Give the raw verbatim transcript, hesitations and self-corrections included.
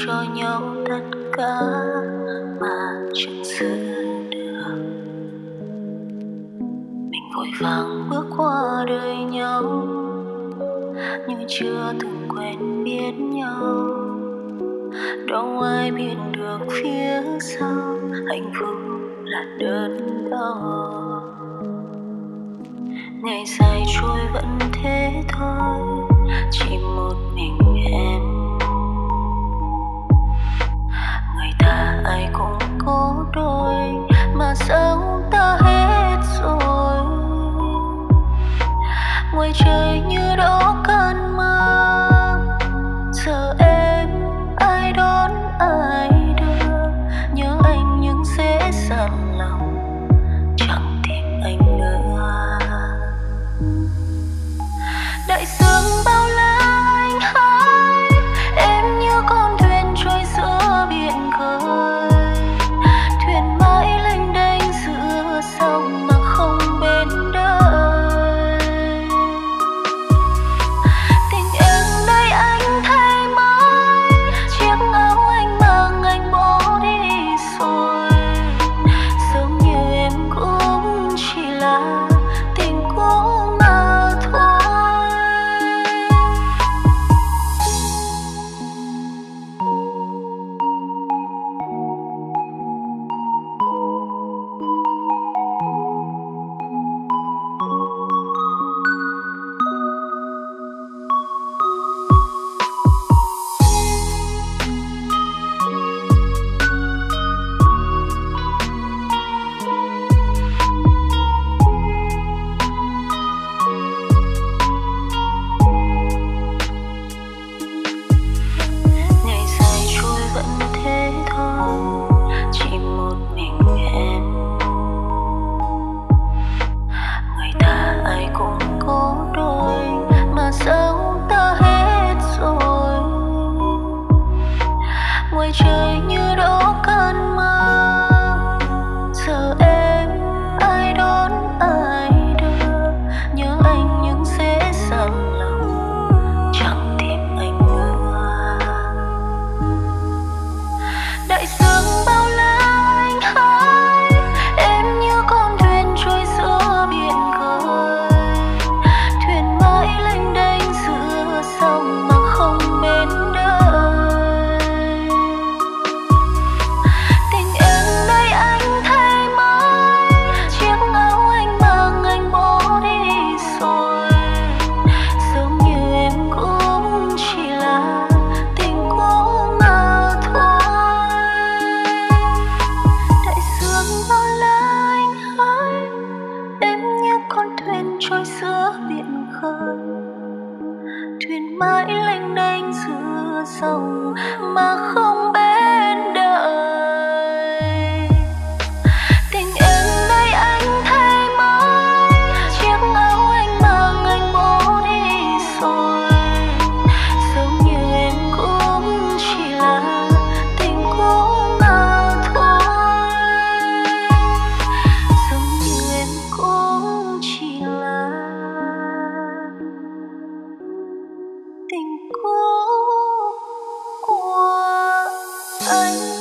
cho nhau tất cả mà chẳng giữ được. Mình vội vàng bước qua đời nhau như chưa từng quen biết nhau. Đâu ai biết được phía sau hạnh phúc là đớn đau. Ngày dài trôi vẫn thế thôi, chỉ một mình em. Người ta ai cũng có đôi, mà sao ta hết rồi. Ngoài trời như đó cơn mưa, giờ em ai đón ai đưa. Nhớ anh nhưng dễ dằn lòng, chẳng tìm anh nữa. Đại dương bao la anh hãy, em như con thuyền trôi giữa biển khơi. Thuyền mãi lênh đênh giữa sông mà không bên đời. Tình em đây anh thay mới, chiếc áo anh mang anh bỏ đi rồi. Giống như em cũng chỉ là tình cũ mà thôi. Ngày dài trôi vẫn thế thôi, chỉ một mình em. Người ta ai cũng có đôi, mà sao ta hết rồi. Ngoài trời như đó cơn mưa, giờ em ai đón ai đưa. Nhớ anh nhưng dễ dằn lòng, chẳng tìm anh nữa. Đại dương bao la anh hãy, em như con thuyền trôi giữa biển khơi. Thuyền mãi lênh đênh giữa sông mà không bên đời. Tình em đây anh thay mới, chiếc áo anh mang anh bỏ đi rồi. Giống như em cũng chỉ là tình cũ mà thôi. Đại dương bao la anh hãy, em như con thuyền trôi giữa biển khơi. Thuyền mãi lênh đênh giữa sông mà không bên đời. Tình em đây anh thay mới, chiếc áo anh mang anh bỏ đi rồi. Giống như em cũng chỉ là tình cũ mà thôi. Giống như em cũng chỉ là tình cũ của anh.